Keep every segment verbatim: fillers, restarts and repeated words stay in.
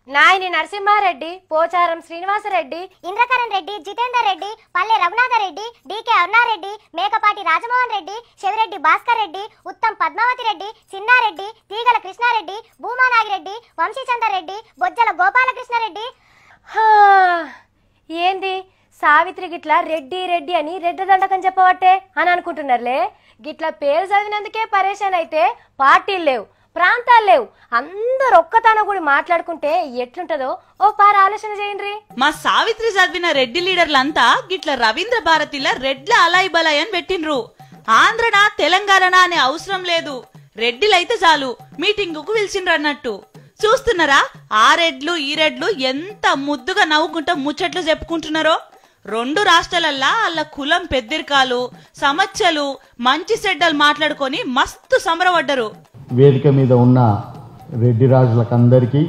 Nayani Narasimha Reddy, Pocharam Srinivasa Reddy, Indrakaran Reddy, Jitender Reddy, Palle Raghunatha Reddy, DK Aruna Reddy, Mekapati Rajamohan Reddy, Siva Reddy Bhaskar Reddy, Uttam Padmavathi Reddy, Chinna Reddy, Teegala Krishna Reddy, Bhuma Nagi Reddy, Vamshichander Reddy, Bojjala Gopalakrishnareddy. ఏంది సావిత్రి గిట్లా రెడ్డి రెడ్డి అని రెడ్డి దండకం చెప్పవట్టే అని అనుకుంటున్నారులే. గిట్లా పేరు చదివినందుకే పరేషాన్ అయితే పార్టీలు లేవు, ప్రాంతాలు లేవు, అందరు ఒక్కతానో కూడా మాట్లాడుకుంటే ఎట్లుంటదో ఓ పార ఆలోచన చేయండి. మా సావిత్రి చదివిన రెడ్డి లీడర్లంతా గిట్ల రవీంద్ర భారతిల రెడ్ల అలాయి బలాయి అని పెట్టిండ్రు. ఆంధ్రనా తెలంగాణనా అనే అవసరం లేదు, రెడ్డిలైతే చాలు మీటింగుకు పిలిచిండ్రు అన్నట్టు. చూస్తున్నారా ఆ రెడ్లు ఈ రెడ్లు ఎంత ముద్దుగా నవ్వుకుంటా ముచ్చట్లు చెప్పుకుంటున్నారో. రెండు రాష్ట్రాలల్లా వాళ్ళ కులం పెద్దరికాలు సమస్యలు మంచి చెడ్డలు మాట్లాడుకొని మస్తు సంబరపడ్డరు. వేదిక మీద ఉన్న రెడ్డి రాజులకందరికీ,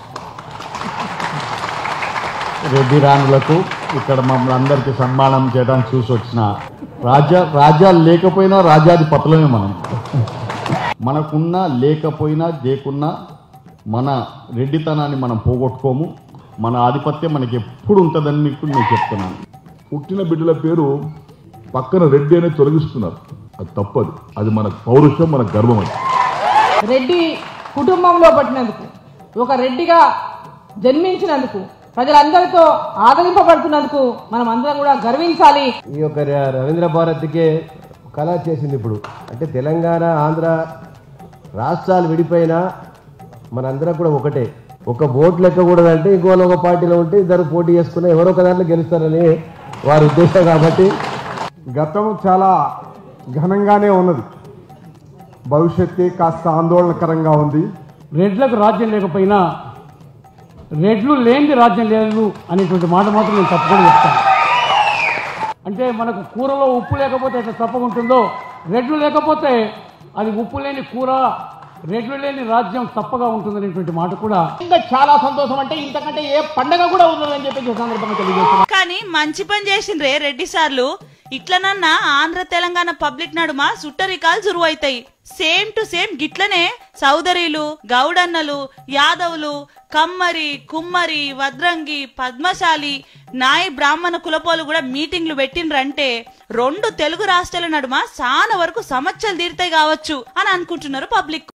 రెడ్డి రాణులకు, ఇక్కడ మమ్మల్ని అందరికీ సన్మానం చేయడానికి చూసి వచ్చిన రాజ్య రాజ్యాలు లేకపోయినా రాజ్యాధిపతులమే మనం. మనకున్న లేకపోయినా లేకున్నా మన రెడ్డితనాన్ని మనం పోగొట్టుకోము. మన ఆధిపత్యం మనకి ఎప్పుడు ఉంటుందని మీకు నేను చెప్తున్నాను. పుట్టిన బిడ్డల పేరు పక్కన రెడ్డి అనేది తొలగిస్తున్నారు, అది తప్పదు. అది మన పౌరుషం, మన గర్వం. అది రెడ్డి కుటుంబంలో పట్టినందుకు, ఒక రెడ్డిగా జన్మించినందుకు, ప్రజలందరితో ఆదరింపబడుతున్నందుకు మనం అందరం కూడా గర్వించాలి. ఈ యొక్క రవీంద్ర భారతికే కళ చేసింది. ఇప్పుడు అంటే తెలంగాణ ఆంధ్ర రాష్ట్రాలు విడిపోయినా మనందరం కూడా ఒకటే. ఒక ఓటు లెక్క కూడా అంటే ఇంకోళ్ళు ఒక పార్టీలో ఉంటే ఇద్దరు పోటీ చేసుకుని ఎవరో ఒక దాంట్లో గెలుస్తారని వారి ఉద్దేశం. కాబట్టి గతం చాలా ఘనంగానే ఉన్నది, భవిష్యత్తు కాస్త ఆందోళనకరంగా ఉంది. రెడ్లకు రాజ్యం లేకపోయినా రెడ్లు లేనిది రాజ్యం లేదు అనేటువంటి మాట మాత్రం నేను తప్పకుండా చెప్తాను. అంటే మనకు కూరలో ఉప్పు లేకపోతే ఎట్లా తప్పకుంటుందో, రెడ్లు లేకపోతే అది ఉప్పు లేని కూర, రెడ్లు లేని రాజ్యం తప్పగా ఉంటుందనేటువంటి మాట కూడా ఇంకా చాలా సంతోషం. అంటే ఇంతకంటే ఏ పండగ కూడా ఉండదని చెప్పి సందర్భంగా తెలియజేస్తున్నాను. కానీ మంచి పని చేసిండ్రే రెడ్డి సార్లు. ఇట్లనన్నా ఆంధ్ర తెలంగాణ పబ్లిక్ నడుమ సుట్టరికాలు జురువు అవుతాయి. సేమ్ టు సేమ్ గిట్లనే సౌదరీలు, గౌడన్నలు, యాదవులు, కమ్మరి, కుమ్మరి, వద్రంగి, పద్మశాలి, నాయి బ్రాహ్మణ కులపోలు కూడా మీటింగ్లు పెట్టిండ్రంటే రెండు తెలుగు రాష్ట్రాల నడుమ చాలా వరకు సమస్యలు తీరుతాయి కావచ్చు అని అనుకుంటున్నారు పబ్లిక్.